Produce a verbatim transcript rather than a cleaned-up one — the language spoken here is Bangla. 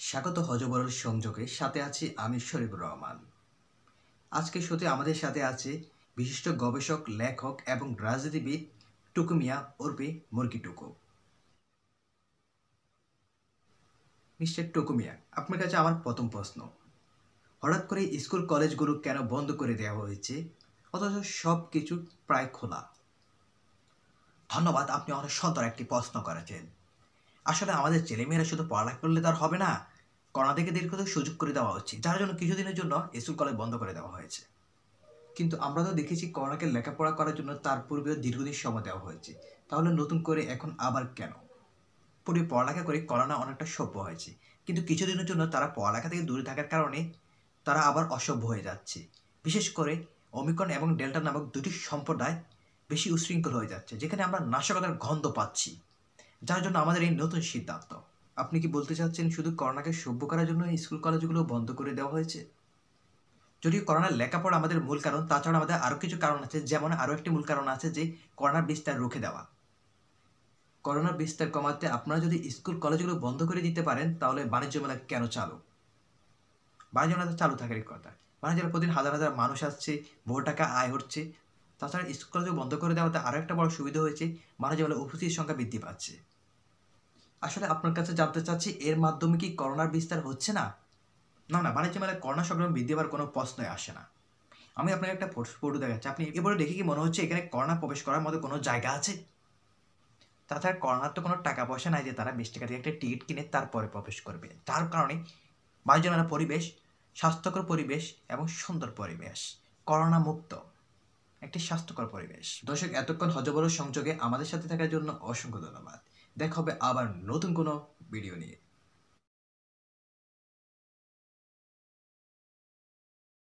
স্বাগত হযবরল সংযোগে সাথে আছি আমি শরীফুর রহমান। আজকে শোতে আমাদের সাথে আছে বিশিষ্ট গবেষক, লেখক এবং রাজনীতিবিদ টুকু মিয়া ওরফে মুরগি টুকু। মিস্টার টুকু মিয়া, আপনার কাছে আমার প্রথম প্রশ্ন, হঠাৎ করে স্কুল কলেজগুলো কেন বন্ধ করে দেওয়া হয়েছে অথচ সব কিছু প্রায় খোলা? ধন্যবাদ, আপনি অনেক সুন্দর একটি প্রশ্ন করেছেন। আসলে আমাদের ছেলেমেয়েরা শুধু পড়ালেখা করলে তার হবে না, করোনা থেকে দীর্ঘ সুযোগ করে দেওয়া উচিত, যার জন্য কিছুদিনের জন্য স্কুল কলেজ বন্ধ করে দেওয়া হয়েছে। কিন্তু আমরা তো দেখেছি করোনাকে লেখাপড়া করার জন্য তার পূর্বেও দীর্ঘদিন সময় দেওয়া হয়েছে, তাহলে নতুন করে এখন আবার কেন? পূর্বে পড়ালেখা করে করোনা অনেকটা সভ্য হয়েছে, কিন্তু কিছুদিনের জন্য তারা পড়ালেখা থেকে দূরে থাকার কারণে তারা আবার অসভ্য হয়ে যাচ্ছে। বিশেষ করে ওমিক্রন এবং ডেল্টা নামক দুটি সম্প্রদায় বেশি উশৃঙ্খল হয়ে যাচ্ছে, যেখানে আমরা নাশকতার গন্ধ পাচ্ছি, যার জন্য আমাদের এই নতুন সিদ্ধান্ত। আপনি কি বলতে চাচ্ছেন শুধু করোনাকে সভ্য করার জন্য স্কুল কলেজগুলো বন্ধ করে দেওয়া হয়েছে? যদিও করোনার লেখাপড়া আমাদের মূল কারণ, তাছাড়া আমাদের আরও কিছু কারণ আছে, যেমন আরও একটি মূল কারণ আছে যে করোনার বিস্তার রুখে দেওয়া। করোনার বিস্তার কমাতে আপনারা যদি স্কুল কলেজগুলো বন্ধ করে দিতে পারেন, তাহলে বাণিজ্য মেলা কেন চালু? বাণিজ্য মেলা চালু থাকারই কথা। বাণিজ্য মেলা প্রতিদিন হাজার হাজার মানুষ আসছে, বহু টাকা আয় হচ্ছে। তাছাড়া স্কুল কলেজ বন্ধ করে দেওয়াতে আরও একটা বড় সুবিধা হয়েছে, বাণিজ্য মেলার উপস্থিতির সংখ্যা বৃদ্ধি পাচ্ছে। আসলে আপনার কাছে জানতে চাচ্ছি, এর মাধ্যমে কি করোনার বিস্তার হচ্ছে না? না না, বাণিজ্য মেলায় করোনা সংক্রমণ বৃদ্ধি পাওয়ার কোনো প্রশ্নই আসে না। আমি আপনাকে একটা ফটো দেখাচ্ছি, আপনি এবারে দেখে কি মনে হচ্ছে এখানে করোনা প্রবেশ করার মতো কোনো জায়গা আছে? তাছাড়া করোনার তো কোনো টাকা পয়সা নাই যে তারা বিশ টাকা দিয়ে একটা টিকিট কিনে তারপরে প্রবেশ করবে। যার কারণে বাণিজ্য মেলার পরিবেশ স্বাস্থ্যকর পরিবেশ এবং সুন্দর পরিবেশ, করোনা মুক্ত একটি স্বাস্থ্যকর পরিবেশ। দর্শক, এতক্ষণ হযবরল সংযোগে আমাদের সাথে থাকার জন্য অসংখ্য ধন্যবাদ। দেখা হবে আবার নতুন কোনো ভিডিও নিয়ে।